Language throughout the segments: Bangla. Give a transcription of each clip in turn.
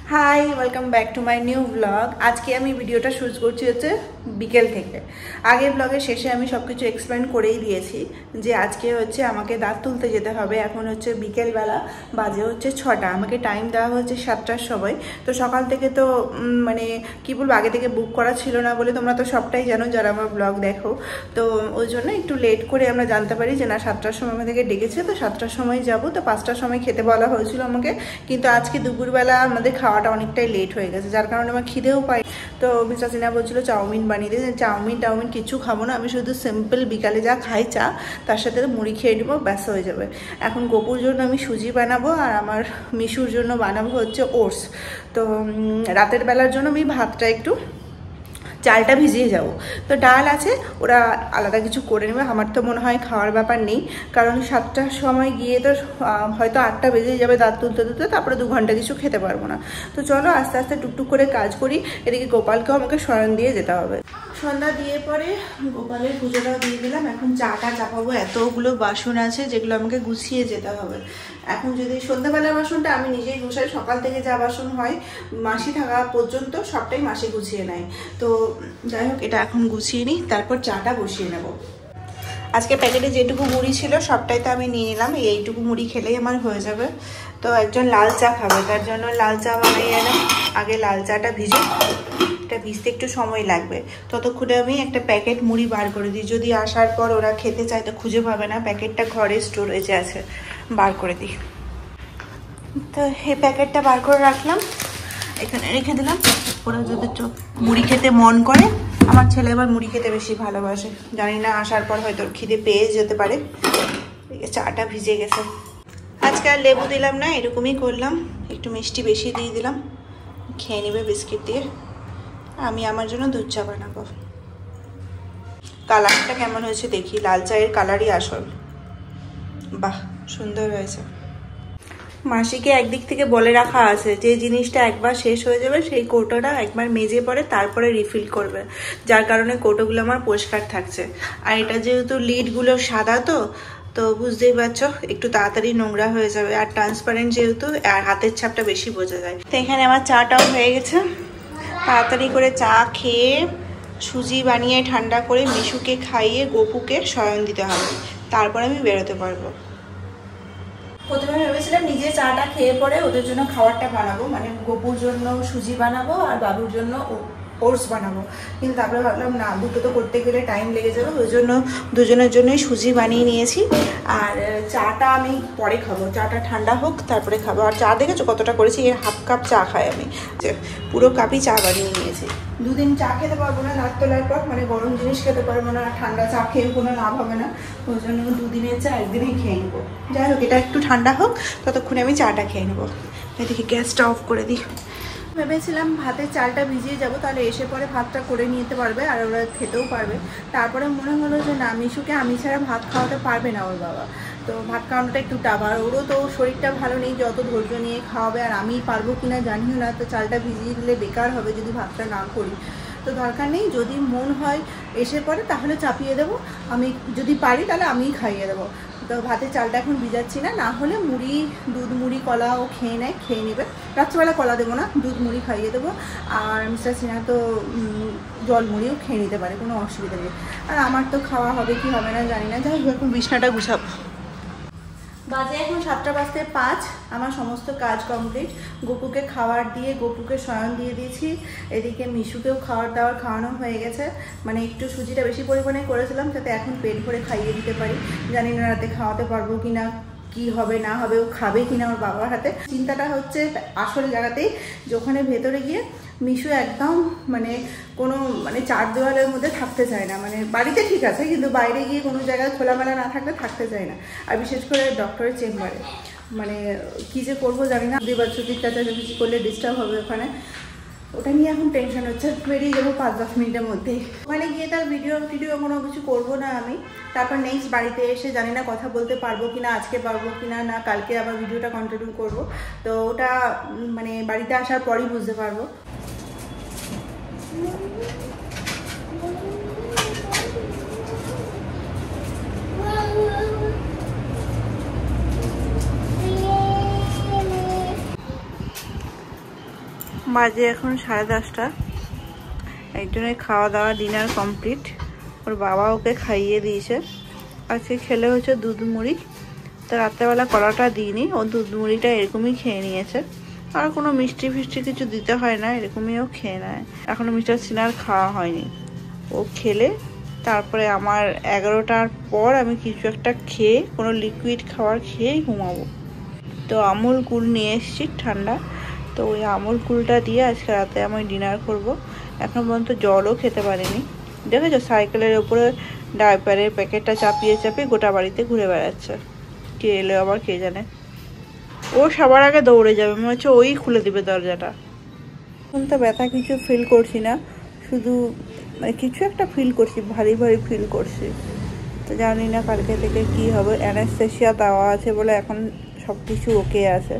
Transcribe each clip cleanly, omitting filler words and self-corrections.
High, welcome back to my new blog. আজকে আমি ভিডিওটা শুট করছি হচ্ছে বিকেল থেকে। আগের ব্লগের শেষে আমি সব কিছু এক্সপ্লেন করেই দিয়েছি যে আজকে হচ্ছে আমাকে দাঁত তুলতে যেতে হবে। এখন হচ্ছে বিকেলবেলা, বাজে হচ্ছে 6টা, আমাকে টাইম দেওয়া হচ্ছে 7টার সময়। তো সকাল থেকে তো মানে কী বলবো, আগে থেকে বুক করা ছিল না বলে, তোমরা তো সবটাই জানো যারা আমার ব্লগ দেখো। তো ওই জন্য একটু লেট করে আমরা জানতে পারি যে না, 7টার সময় আমাদেরকে ডেকেছে, তো 7টার সময় যাব। তো 5টার সময় খেতে বলা হয়েছিল আমাকে, কিন্তু আজকে দুপুরবেলা আমাদের খাওয়াটা অনেকটাই লেট হয়ে গেছে, যার কারণে আমার খিদেও পাই। তো মিস্টার সিনহা বলছিল চাউমিন বানিয়ে দিয়ে। চাউমিন কিছু খাবো না, আমি শুধু সিম্পল বিকালে যা খাই চা, তার সাথে মুড়ি খেয়ে নেবো, ব্যাস হয়ে যাবে। এখন গোপুর জন্য আমি সুজি বানাবো, আর আমার মিশুর জন্য বানাবো হচ্ছে ওটস। তো রাতের বেলার জন্য আমি ভাতটা একটু চালটা ভিজিয়ে যাব। তো ডাল আছে, ওরা আলাদা কিছু করে নেবে। আমার তো মনে হয় খাওয়ার ব্যাপার নেই, কারণ 7টার সময় গিয়ে তো হয়তো 8টা বেজে যাবে দাঁত তুলতে তুলতে, তারপরে 2 ঘন্টা কিছু খেতে পারবো না। তো চলো আস্তে আস্তে টুকটুক করে কাজ করি। এদিকে গোপালকেও আমাকে শয়ন দিয়ে যেতে হবে। সন্ধ্যা দিয়ে পরে গোপালের পুজোটাও দিয়ে দিলাম। এখন চাটা চাপাবো, এতগুলো বাসন আছে যেগুলো আমাকে গুছিয়ে যেতে হবে। এখন যদি সন্ধ্যাবেলার বাসনটা আমি নিজেই গুছাই, সকাল থেকে যা বাসন হয় মাসি থাকা পর্যন্ত সবটাই মাসি গুছিয়ে নেয়। তো যাই হোক, এটা এখন গুছিয়ে নিই, তারপর চাটা বসিয়ে নেব। আজকে প্যাকেটে যেটুকু মুড়ি ছিল সবটাই তো আমি নিয়ে নিলাম, এইটুকু মুড়ি খেলেই আমার হয়ে যাবে। তো একজন লাল চা খাবে, তার জন্য লাল চা বানিয়ে এলাম। আগে লাল চাটা ভিজে, এটা ভিজতে একটু সময় লাগবে। ততক্ষণে আমি একটা প্যাকেট মুড়ি বার করে দিই, যদি আসার পর ওরা খেতে চায় তো খুঁজে পাবে না। প্যাকেটটা ঘরে স্টোরেজে আছে, বার করে দিই। তো এই প্যাকেটটা বার করে রাখলাম, এখানে রেখে দিলাম। ওরা যদি মুড়ি খেতে মন করে, আমার ছেলে আবার মুড়ি খেতে বেশি ভালোবাসে, জানি না আসার পর হয়তো খিদে পেয়ে যেতে পারে। চাটা ভিজে গেছে। আজকে আর লেবু দিলাম না, এরকমই করলাম, একটু মিষ্টি বেশি দিয়ে দিলাম। খেয়ে নেবে বিস্কিট দিয়ে। আমি আমার জন্য দুধ চা বানাবো। কালারটা কেমন হয়েছে দেখি, লাল চায়ের কালারই আসল। বাহ, সুন্দর হয়েছে। মাসিকে একদিক থেকে বলে রাখা আছে যে জিনিসটা একবার শেষ হয়ে যাবে সেই কৌটোটা একবার মেজে পরে তারপরে রিফিল করবে, যার কারণে কৌটোগুলো আমার পরিষ্কার থাকছে। আর এটা যেহেতু লিডগুলো সাদা, তো বুঝতেই পারছো একটু তাড়াতাড়ি নোংরা হয়ে যাবে। আর ট্রান্সপারেন্ট যেহেতু, আর হাতের ছাপটা বেশি বোঝা যায়। তো এখানে আমার চাটাও হয়ে গেছে। তাড়াতাড়ি করে চা খেয়ে সুজি বানিয়ে ঠান্ডা করে মিশুকে খাইয়ে গোপুকে শয়ন দিতে হবে, তারপরে আমি বেরোতে পারবো। প্রথমে ভেবেছিলাম নিজে চাটা খেয়ে পরে ওদের জন্য খাবারটা বানাবো, মানে গোপুর জন্য সুজি বানাবো আর বাবুর জন্য ওটস বানাবো। কিন্তু তারপরে ভাবলাম না, দুটো তো করতে গেলে টাইম লেগে যাবে, ওই জন্য দুজনের জন্যই সুজি বানিয়ে নিয়েছি। আর চাটা আমি পরে খাবো, চাটা ঠান্ডা হোক তারপরে খাবো। আর চা দেখেছো কতটা করেছি, এর হাফ কাপ চা খাই আমি, যে পুরো কাপই চা বানিয়ে নিয়েছি। দুদিন চা খেতে পারবো না দাঁত তোলার পর, মানে গরম জিনিস খেতে পারবো না, ঠান্ডা চা খেয়ে কোনো লাভ হবে না। ওই জন্য দুদিনের চা একদিনেই খেয়ে নেবো। যাই হোক, এটা একটু ঠান্ডা হোক, ততক্ষণে আমি চাটা খেয়ে নেবো। এদিকে গ্যাসটা অফ করে দিই। ভেবেছিলাম ভাতের চালটা ভিজিয়ে যাব, তাহলে এসে পরে ভাতটা করে নিতে পারবে আর ওরা খেতেও পারবে। তারপরে মনে হলো যে না, মিশুকে আমি ছাড়া ভাত খাওয়াতে পারবে না ওর বাবা। তো ভাত খাওয়ানোটা একটু টাফ, আর ওরও তো শরীরটা ভালো নেই, যত ধৈর্য নিয়ে খাওয়াবে। আর আমি পারবো কিনা জানিও না, তো চালটা ভিজিয়ে দিলে বেকার হবে যদি ভাতটা না করি। তো দরকার নেই, যদি মন হয় এসে পরে তাহলে চাপিয়ে দেবো। আমি যদি পারি তাহলে আমিই খাইয়ে দেবো। তো ভাতের চালটা এখন ভিজাচ্ছি না, না হলে মুড়ি, দুধ মুড়ি কলা ও খেয়ে নেবে। রাত্রিবেলা কলা দেবো না, দুধ মুড়ি খাইয়ে দেবো। আর মিস্টার সিনহা তো জল মুড়িও খেয়ে নিতে পারে, কোনো অসুবিধা নেই। আর আমার তো খাওয়া হবে কি হবে না জানি না। যাই হোক, এখন বিছনাটা গুছাবো। বাজে এখন 7টা বাজতে 5। আমার সমস্ত কাজ কমপ্লিট। গোপুকে খাবার দিয়ে গোপুকে শয়ন দিয়ে দিয়েছি। এদিকে মিশুকেও খাওয়ানো হয়ে গেছে। মানে একটু সুজিটা বেশি পরিমাণে করেছিলাম, যাতে এখন পেট ভরে খাইয়ে দিতে পারি। জানি না রাতে খাওয়াতে পারবো কিনা, কি হবে না হবে, ও খাবে কিনা ওর বাবার হাতে। চিন্তাটা হচ্ছে আসল জায়গাতেই, যে ওখানে ভেতরে গিয়ে মিশু একদম কোনো চার দেওয়ালের মধ্যে থাকতে চায় না। মানে বাড়িতে ঠিক আছে, কিন্তু বাইরে গিয়ে কোনো জায়গায় খোলামেলা না থাকতে চায় না। আর বিশেষ করে ডক্টরের চেম্বারে কী যে করবো জানি না। 2 বছর চিৎকার করলে ডিস্টার্ব হবে ওখানে, ওটা নিয়ে এখন টেনশন হচ্ছে। বেরিয়ে যাবো 5-10 মিনিটের মধ্যেই। ওখানে গিয়ে তার ভিডিও কোনো কিছু করবো না আমি। তারপর নেক্সট বাড়িতে এসে জানি না কথা বলতে পারবো কিনা, আজকে পারবো কিনা, না কালকে আবার ভিডিওটা কন্টিনিউ করবো। তো ওটা বাড়িতে আসার পরই বুঝতে পারবো। বাজে এখন 10:30। একজনের খাওয়া দাওয়া ডিনার কমপ্লিট। ওর বাবা ওকে খাইয়ে দিয়েছে। আজকে খেলে হচ্ছে দুধ মুড়ি। তো রাত্রেবেলা কলাটা দিইনি, ও দুধ মুড়িটা এরকমই খেয়ে নিয়েছে। আর কোনো মিষ্টি ফিষ্টি কিছু দিতে হয় না, এরকমই ও খেয়ে নেয়। এখনও মিস্টার সিনার খাওয়া হয়নি। ও খেলে তারপরে আমার 11টার পর আমি কিছু একটা খেয়ে, কোনো লিকুইড খাবার খেয়েই ঘুমাবো। তো আমুল কুল নিয়ে এসেছি ঠান্ডা, তো ওই আমুল কুলটা দিয়ে আজকে রাতে আমি ডিনার করব। এখনো পর্যন্ত জলও খেতে পারিনি। দেখেছো সাইকেলের ওপরে ডাইপারের প্যাকেটটা চাপিয়ে চাপিয়ে গোটা বাড়িতে ঘুরে বেড়াচ্ছে। কে এলো আবার কে জানে। ও সবার আগে দৌড়ে যাবে, মনে হচ্ছে ওই খুলে দিবে দরজাটা। এখন তো ব্যথা কিছু ফিল করছি না, শুধু কিছু একটা ফিল করছি, ভারী ভারী ফিল করছি। তো জানি না কালকে থেকে কি হবে। অ্যানাস্থেসিয়া দেওয়া আছে বলে এখন সব কিছু ওকে আছে।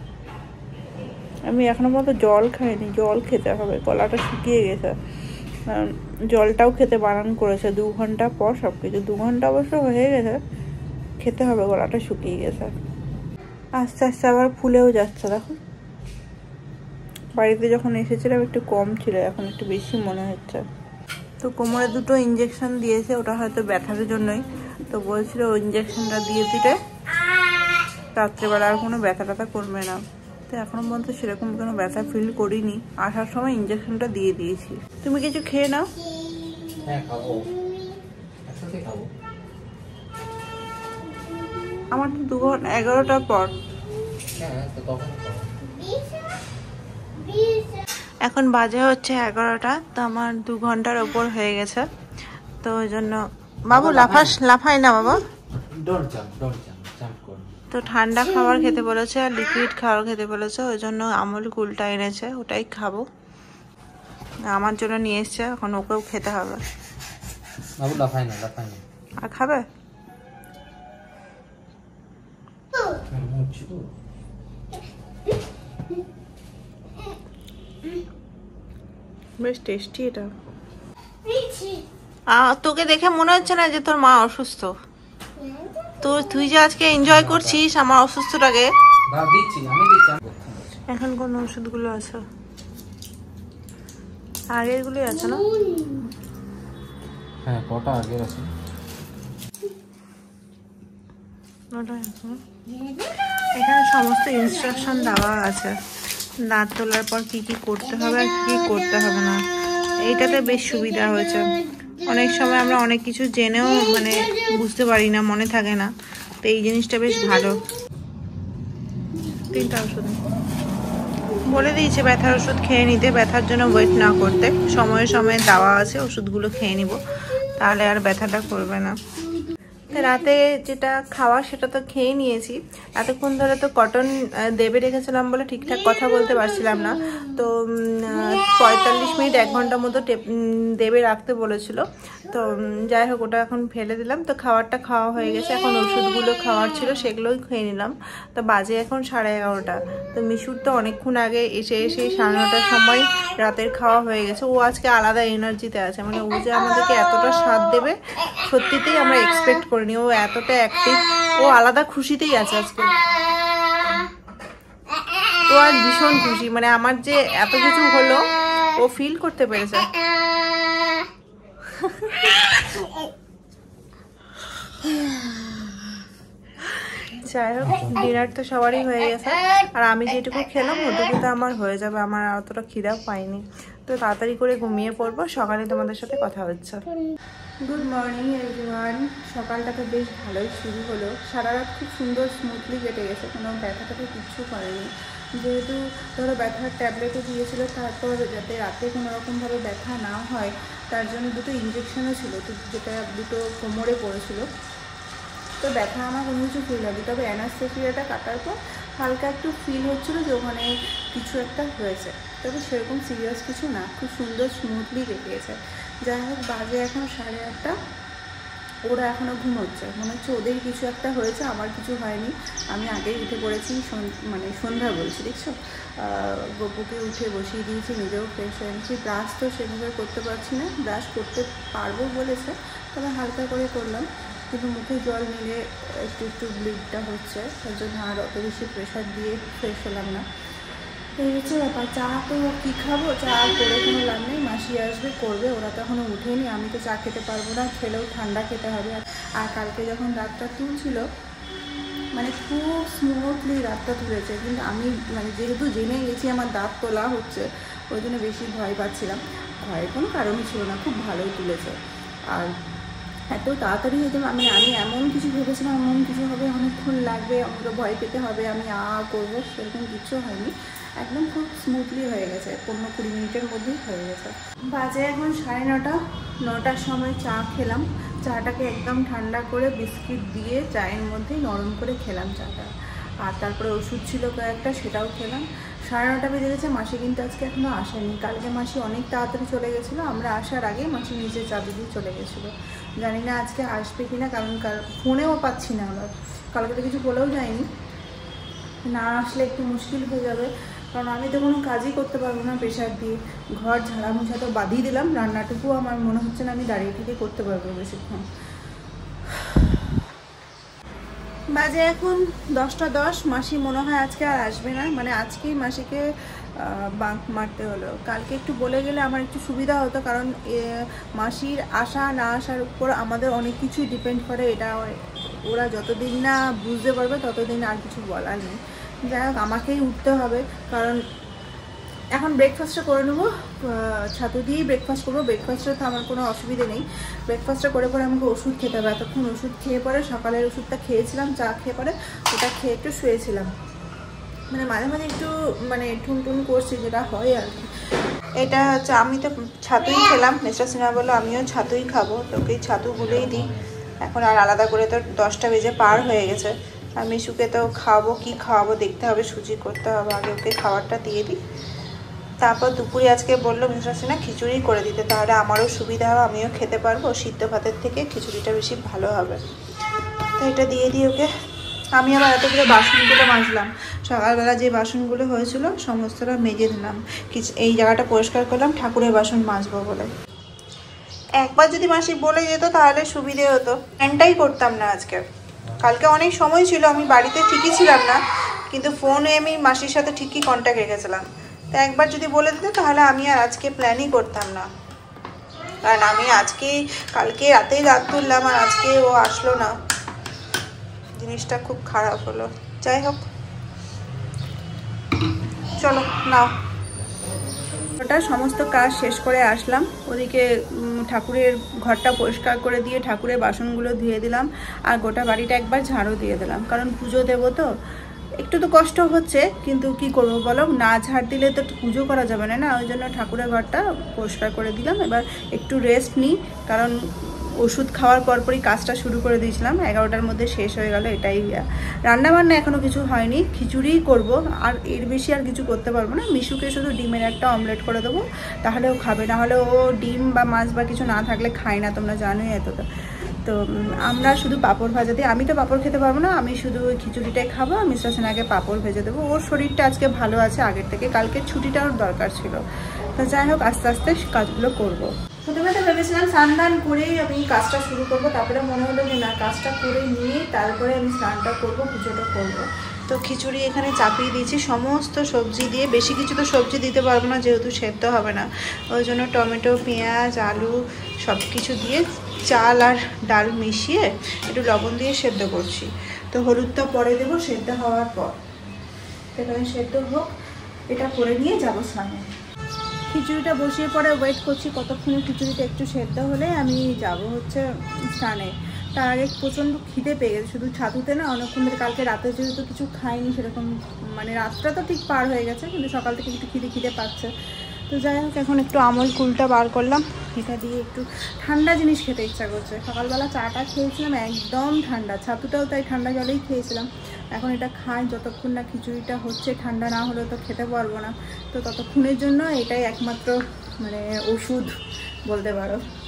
আমি এখনো পর্যন্ত জল খাইনি, জল খেতে হবে, গলাটা শুকিয়ে গেছে। জলটাও খেতে বারণ করেছে 2 ঘন্টা পর সব কিছু। 2 ঘন্টা অবশ্য হয়ে গেছে, খেতে হবে, গলাটা শুকিয়ে গেছে। আস্তে আস্তে আবার ফুলেও যাচ্ছে। দেখো বাড়িতে যখন এসেছিলাম একটু কম ছিল, এখন একটু বেশি মনে হচ্ছে। তো কোমরে 2টো ইঞ্জেকশন দিয়েছে, ওটা হয়তো ব্যথার জন্যই। তো বলছিল ওই ইঞ্জেকশনটা দিয়ে দিলে রাত্রেবেলা আর কোনো ব্যথা ট্যাথা করবে না। তো এখনো পর্যন্ত সেরকম কোনো ব্যথা ফিল করিনি। আসার সময় ইঞ্জেকশনটা দিয়ে দিয়েছি। তুমি কিছু খেয়ে নাও। হ্যাঁ খাবো, একসাথে খাবো। আমার তো 11টার পর। হ্যাঁ তো তখন খাবো। এখন বাজে হচ্ছে 11টা। তো আমার 2 ঘন্টার ওপর হয়ে গেছে। তো ওই জন্য বাবু লাফাই না বাবা। ডোন্ট জাম্প কর। তো ঠান্ডা খাবার খেতে বলেছে আর লিকুইড খাবার খেতে বলেছে, ওই জন্য আমুল কুলটা এনেছে, ওটাই খাবো। আমার জন্য নিয়ে এসছে, এখন ওকেও খেতে হবে। বাবু লাফাই না। আর খাবে? বেশ টেস্টি এটা। তোকে দেখে মনে হচ্ছে না যে তোর মা অসুস্থ? তো তুই যে আজকে এনজয় করছিস আমার অসুস্থটাকে। এখন কোন ওষুধগুলো আছে? আগের গুলোই আছে না? হ্যাঁ কটা আগের আছে। এখানে সমস্ত ইনস্ট্রাকশন দেওয়া আছে, দাঁত তোলার পর কি কি করতে হবে আর কি করতে হবে না। এইটাতে বেশ সুবিধা হয়েছে। অনেক সময় আমরা অনেক কিছু জেনেও মানে বুঝতে পারি না, মনে থাকে না। তো এই জিনিসটা বেশ ভালো। 3টা ওষুধ বলে দিয়েছে, ব্যথার ওষুধ খেয়ে নিতে, ব্যথার জন্য ওয়েট না করতে। সময়ে সময়ে দেওয়া আছে, ওষুধগুলো খেয়ে নিব, তাহলে আর ব্যথাটা করবে না। রাতে যেটা খাওয়া সেটা তো খেয়ে নিয়েছি। এতক্ষণ ধরে তো কটন দেবে রেখেছিলাম বলে ঠিকঠাক কথা বলতে পারছিলাম না। তো 45 মিনিট 1 ঘন্টার মতো দেবে রাখতে বলেছিল। তো যাই হোক, ওটা এখন ফেলে দিলাম। তো খাবারটা খাওয়া হয়ে গেছে, এখন ওষুধগুলো খাওয়ার ছিল সেগুলোই খেয়ে নিলাম। তো বাজে এখন 11:30। তো মিশুর তো অনেকক্ষণ আগে এসে 9:30টার সময় রাতের খাওয়া হয়ে গেছে। ও আজকে আলাদা এনার্জিতে আছে, মানে ও যে আমাদেরকে এতটা স্বাদ দেবে সত্যিতেই আমরা এক্সপেক্ট করিনি। ও এতটা অ্যাক্টিভ, ও আলাদা খুশিতেই আছে আজকে। ও আজ ভীষণ খুশি, মানে আমার যে এত কিছু হলো ও ফিল করতে পেরেছে। যাই হোক, ডিনার তো সবারই হয়ে গেছে, আর আমি যেটুকু খেলাম ওটুকু তো আমার হয়ে যাবে। আমার অতটা খিদাও পাইনি। তো তাড়াতাড়ি করে ঘুমিয়ে পড়বো, সকালে তোমাদের সাথে কথা হচ্ছে। Good morning everyone. সকালটা তো বেশ ভালোই শুরু হলো। সারা রাত খুব সুন্দর স্মুথলি কেটে গেছে, কোনো ব্যথাটাকে কিচ্ছু করেনি। যেহেতু ধরো ব্যথার ট্যাবলেটও দিয়েছিল, তারপর যাতে রাতে কোনো রকমভাবে ব্যথা না হয় তার জন্য 2টো ইঞ্জেকশনও ছিল, তো যেটা 2টো কোমরে পড়েছিল। তো ব্যথা আমার কোনো কিছু ফিল হয়নি, তবে অ্যানাস্থেসিয়াটা কাটার পর হালকা একটু ফিল হচ্ছিলো যে ওখানে কিছু একটা হয়েছে, তবে সেরকম সিরিয়াস কিছু না, খুব সুন্দর স্মুথলি কেটে গেছে। যাই হোক, বাজে এখন 8:30। ওরা এখনও ঘুমোচ্ছে, মনে হচ্ছে ওদের কিছু একটা হয়েছে, আমার কিছু হয়নি। আমি আগেই উঠে পড়েছি, মানে সন্ধ্যা বলছি, দেখছো। গপুকে উঠে বসিয়ে দিয়েছি, নিজেও ফ্রেশ হয়ে নিয়েছি। ব্রাশ তো সেভাবে করতে পারছি না, ব্রাশ করতে পারবো বলেছে, তবে হালকা করে করলাম। কিন্তু মুখে জল নিলে একটু ব্লিডটা হচ্ছে, তার জন্য আর অত বেশি প্রেশার দিয়ে ফ্রেশ হলাম না। এই হচ্ছে ব্যাপার। চা তো কী খাবো, চা করে কোনো লাভ নেই, মাসি আসবে করবে, ওরা তো এখনও উঠেনি, আমি তো চা খেতে পারবো না, খেলেও ঠান্ডা খেতে হবে। আর কালকে যখন রাতটা তুলছিল মানে খুব স্মুথলি রাতটা তুলেছে, কিন্তু আমি মানে যেহেতু জেনে গেছি আমার দাঁত তোলা হচ্ছে ওই জন্য বেশি ভয় পাচ্ছিলাম। ভয়ের কোনো কারণই ছিল না, খুব ভালোই তুলেছে। আর এত তাড়াতাড়ি হয়তো আমি এমন কিছু ভেবেছিলাম এমন কিছু হবে, অনেকক্ষণ লাগবে, আমাকে ভয় পেতে হবে, আমি করবো, সেরকম কিছু হয়নি, একদম খুব স্মুথলি হয়ে গেছে, 15-20 মিনিটের মধ্যেই হয়ে গেছে। বাজে এখন 9:30, 9টার সময় চা খেলাম। চাটাকে একদম ঠান্ডা করে বিস্কিট দিয়ে চায়ের মধ্যেই নরম করে খেলাম চাটা। আর তারপরে ওষুধ ছিল কয়েকটা, সেটাও খেলাম। 9:30 বেজে গেছে। মাসি কিন্তু আজকে এখনও আসেনি। কালকে মাসি অনেক তাড়াতাড়ি চলে গেছিলো, আমরা আসার আগে মাসি নিজে চাবি দিয়ে চলে গেছিলো। জানি না আজকে আসবে কি না, কারণ ফোনেও পাচ্ছি না আবার, কালকে তো কিছু বলেও যায়নি। না আসলে একটু মুশকিল হয়ে যাবে, কারণ আমি তো কোনো কাজই করতে পারবো না প্রেশার দিয়ে। ঘর ঝাড়া মোছা তো বাদিয়ে দিলাম, রান্নাটুকু আমার মনে হচ্ছে না আমি দাঁড়িয়ে থেকে করতে পারবো বেশিক্ষণ। বাজে এখন 10টা 10। মাসি মনে হয় আজকে আর আসবে না, মানে আজকেই মাসিকে বাঁক মারতে হলো। কালকে একটু বলে গেলে আমার একটু সুবিধা হতো, কারণ মাসির আসা না আসার উপর আমাদের অনেক কিছুই ডিপেন্ড করে। এটা ওরা যতদিন না বুঝতে পারবে ততদিন আর কিছু বলার নেই। যাই হোক, আমাকেই উঠতে হবে, কারণ এখন ব্রেকফাস্টটা করে নেবো, ছাতু দিয়েই ব্রেকফাস্ট করবো। ব্রেকফাস্টে তো আমার কোনো অসুবিধে নেই, ব্রেকফাস্টটা করে পরে আমাকে ওষুধ খেতে হবে। এতক্ষণ ওষুধ খেয়ে পরে, সকালের ওষুধটা খেয়েছিলাম, চা খেয়ে পরে ওটা খেয়ে একটু শুয়েছিলাম, মানে মাঝে মাঝে একটু মানে টুনটুন করছি, যেটা হয় আর কি। এটা হচ্ছে, আমি তো ছাতুই খেলাম, মিস্টার সিনহা বললো আমিও ছাতুই খাবো, তোকে ছাতু গুলেই দিই। এখন আর আলাদা করে তো 10টা বেজে পার হয়ে গেছে। আর মিশুকে তো খাওয়াবো, কি খাওয়াবো দেখতে হবে, সুজি করতে হবে, আগে ওকে খাবারটা দিয়ে দিই। তারপর দুপুরে আজকে বললো মিস্টার সিনহা খিচুড়ি করে দিতে, তাহলে আমারও সুবিধা হবে, আমিও খেতে পারবো। সিদ্ধ ভাতের থেকে খিচুড়িটা বেশি ভালো হবে, তো এটা দিয়ে দিই ওকে। আমি আবার এতগুলো বাসনগুলো মাজলাম, সকালবেলা যে বাসনগুলো হয়েছিল সমস্তটা মেজে দিলাম। এই জায়গাটা পরিষ্কার করলাম ঠাকুরের বাসন মাজবো বলে। একবার যদি মাসি বলে যেত তাহলে সুবিধে হতো, প্ল্যানটাই করতাম না আজকে। কালকে অনেক সময় ছিল, আমি বাড়িতে ঠিকই ছিলাম না, কিন্তু ফোনে আমি মাসির সাথে ঠিকই কন্ট্যাক্ট রেখেছিলাম। তো একবার যদি বলে দিত তাহলে আমি আর আজকে প্ল্যানই করতাম না, কারণ আমি কালকে রাতেই রাত তুললাম আর আজকে ও আসলো না, জিনিসটা খুব খারাপ হলো। যাই হোক, চলো নাও। ওটা সমস্ত কাজ শেষ করে আসলাম, ওদিকে ঠাকুরের ঘরটা পরিষ্কার করে দিয়ে ঠাকুরের বাসনগুলো ধুয়ে দিলাম, আর গোটা বাড়িটা একবার ঝাড়ু দিয়ে দিলাম, কারণ পুজো দেবো তো। একটু তো কষ্ট হচ্ছে, কিন্তু কি করবো বলো, না ঝাড় দিলে তো পুজো করা যাবে না, ওই জন্য ঠাকুরের ঘরটা পরিষ্কার করে দিলাম। এবার একটু রেস্ট নিই, কারণ ওষুধ খাওয়ার পরপরই কাজটা শুরু করে দিয়েছিলাম, 11টার মধ্যে শেষ হয়ে গেল। এটাই রান্নাবান্না এখনও কিছু হয়নি, খিচুড়িই করব, আর এর বেশি আর কিছু করতে পারবো না। মিশুকে শুধু ডিমের একটা অমলেট করে দেবো, তাহলে ও খাবে, না হলে ও ডিম বা মাছ বা কিছু না থাকলে খায় না, তোমরা জানোই এতটা। তো আমরা শুধু পাঁপড় ভাজা দিই, আমি তো পাঁপড় খেতে পারবো না, আমি শুধু ওই খিচুড়িটাই খাবো। মিস্টার সিনহাকে পাঁপড় ভেজে দেবো, ওর শরীরটা আজকে ভালো আছে আগের থেকে, কালকে ছুটিটা ওর দরকার ছিল। তো যাই হোক, আস্তে আস্তে কাজগুলো করবো। প্রথমে তো ভেবেছিলাম স্নান করেই আমি কাজটা শুরু করবো, তারপরে মনে হলো যে না, কাজটা করে নিয়ে তারপরে আমি স্নানটা করবো, পুজোটা করবো। তো খিচুড়ি এখানে চাপিয়ে দিয়েছি সমস্ত সবজি দিয়ে, বেশি কিছু তো সবজি দিতে পারবো না যেহেতু সেদ্ধ হবে না, ওই জন্য টমেটো, পেঁয়াজ, আলু সব কিছু দিয়ে চাল আর ডাল মিশিয়ে একটু লবণ দিয়ে সেদ্ধ করছি। তো হলুদটা পরে দেবো সেদ্ধ হওয়ার পর, এখানে সেদ্ধ হোক, এটা করে নিয়ে যাবো স্নানে। খিচুড়িটা বসিয়ে পরে ওয়েট করছি কতক্ষণে খিচুড়িটা একটু সেদ্ধ হলে আমি যাব হচ্ছে স্নানে। তার আগে প্রচণ্ড খিদে পেয়ে গেছে, শুধু ছাতুতে না, অনেকক্ষণ ধরে কালকে রাতে যেহেতু কিছু খাইনি সেরকম, মানে রাতটা তো ঠিক পার হয়ে গেছে, কিন্তু সকাল থেকে একটু খিদে পাচ্ছে। তো যাই হোক, এখন একটু আমল কুলটা বার করলাম, এটা দিয়ে একটু ঠান্ডা জিনিস খেতে ইচ্ছা করছে। সকালবেলা চাটা খেয়েছিলাম একদম ঠান্ডা, ছাতুটাও তাই ঠান্ডা জলেই খেয়েছিলাম। এখন এটা খাই, যতক্ষণ না খিচুড়িটা হচ্ছে, ঠান্ডা না হলে তো খেতে পারবো না। তো ততক্ষণের জন্য এটাই একমাত্র মানে ওষুধ বলতে পারো।